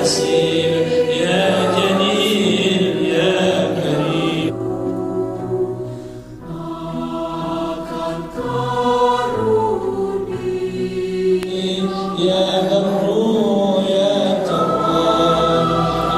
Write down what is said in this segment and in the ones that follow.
حسيب يا جليل يا كريم يا بر يا تواب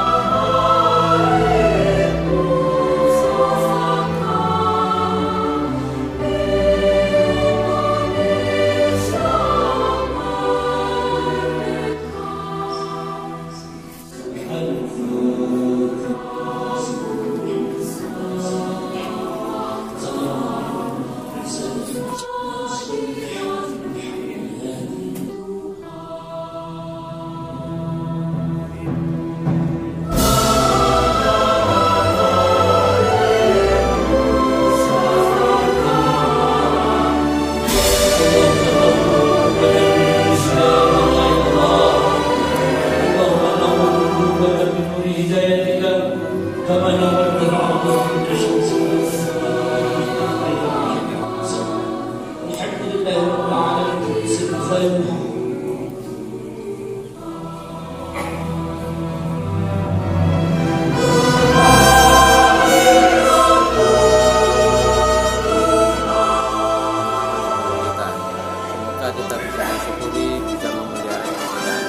kita bisa mensyukuri, bisa memuliakan Tuhan.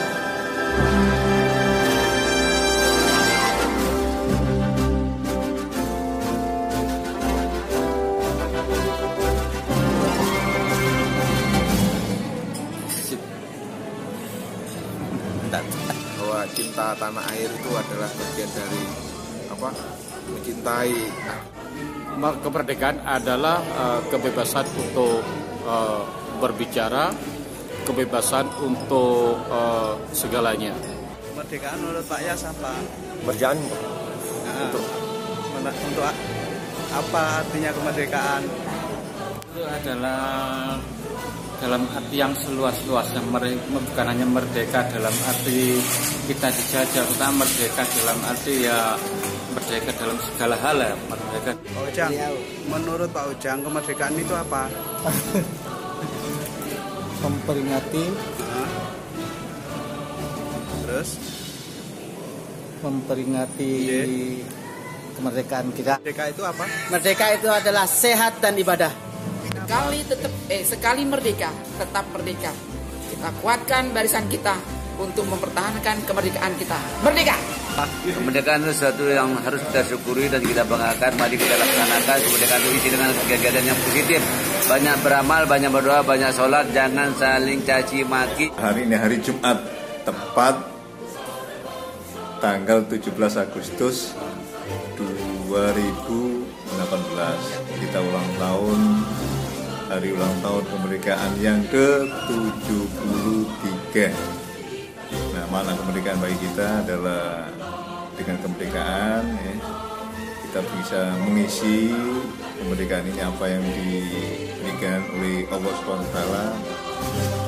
Bahwa cinta tanah air itu adalah bagian dari mencintai. Kemerdekaan adalah kebebasan untuk berbicara, kebebasan untuk segalanya. Kemerdekaan menurut Pak Yas apa? Berjalan Untuk apa artinya kemerdekaan? Itu adalah dalam arti yang seluas-luasnya, bukan hanya merdeka dalam arti kita dijajah, kita merdeka dalam arti ya merdeka dalam segala hal ya, merdeka. Pak Ujang, menurut Pak Ujang kemerdekaan itu apa? Memperingati, terus memperingati kemerdekaan kita. merdeka itu apa? Merdeka itu adalah sehat dan ibadah. Sekali merdeka, tetap merdeka. Kita kuatkan barisan kita untuk mempertahankan kemerdekaan kita. Merdeka! Kemerdekaan itu sesuatu yang harus kita syukuri dan kita banggakan. Mari kita laksanakan kemerdekaan itu isi dengan kegiatan yang positif. Banyak beramal, banyak berdoa, banyak sholat. Jangan saling caci maki. Hari ini hari Jumat, tepat tanggal 17 Agustus 2018. Kita ulang tahun, hari ulang tahun kemerdekaan yang ke-73. Nah, makna kemerdekaan bagi kita adalah dengan kemerdekaan ya, kita bisa mengisi kemerdekaan ini apa yang diberikan oleh Allah SWT.